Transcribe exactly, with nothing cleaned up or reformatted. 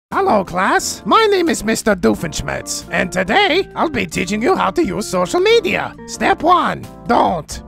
Hello class, my name is Mister Doofenschmitz, and today I'll be teaching you how to use social media. Step one, don't.